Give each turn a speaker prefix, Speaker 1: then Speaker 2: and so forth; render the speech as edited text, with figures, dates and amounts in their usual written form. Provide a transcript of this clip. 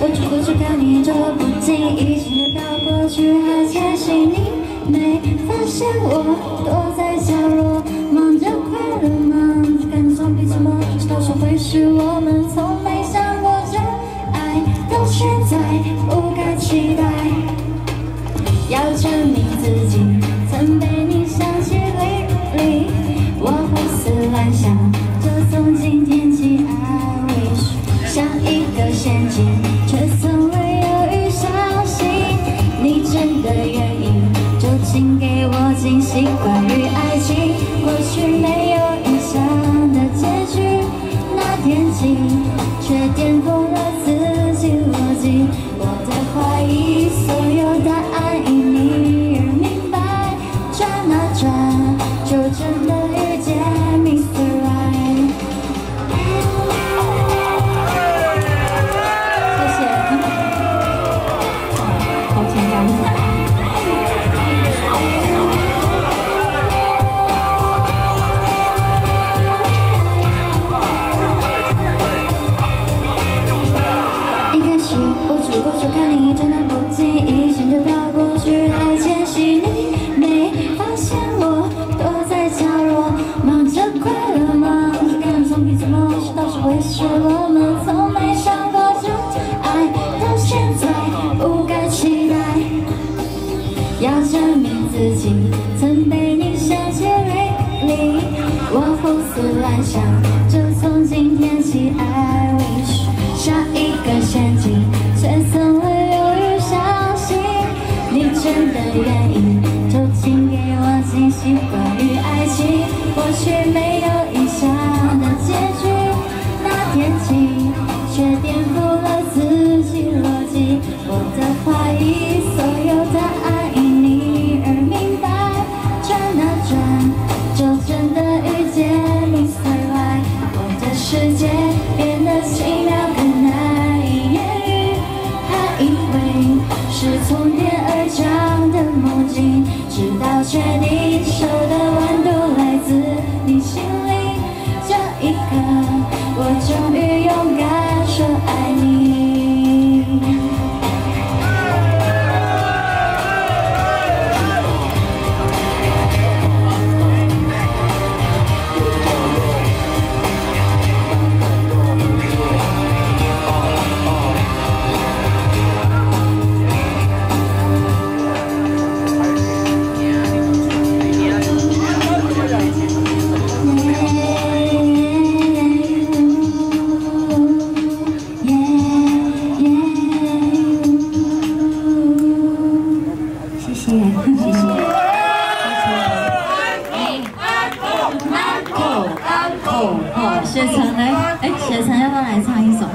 Speaker 1: 我只顾着看你走不经意间飘过去，还窃喜你没发现我躲在角落，忙着快乐，忙着感伤，比寂寞，直到说会是我们从没想过这爱，到现在不该期待，要证明自己曾被你想起淋漓，我胡思乱想，就从今天起 I wish 像一个陷阱，却从未犹豫相信你真的愿意，就请给我惊喜。关于爱情，或许没有预想的结局，那天起却颠覆了自己逻辑，我的怀疑所有答案因你而明白，转啊转，就真的遇见 Mr. Right。 谢谢，好甜呀！一开始我只顾着看你真的不经意间就飘过去，还窃喜你没发现我躲在角落，忙着快乐，忙着感伤，比寂寞，是到时会是我们从没想过这爱，到现在不该期待，要证明自己曾被你想起淋漓，我胡思乱想，就从今天起 I wish 像一个陷阱，却从未犹豫相信你真的愿意，就请给我惊喜。关于爱情，或许没有预想的结局，那天起却颠覆了自己逻辑，我的怀疑所有答案因你而明白，转啊转，就真的遇见 Mr. Right， 我的世界变得奇妙更难以言喻，还以为是从天而降的梦境，直到确定手的温度来自你心里，这一刻我终于勇敢说爱你。雪城来，雪城要不要来唱一首？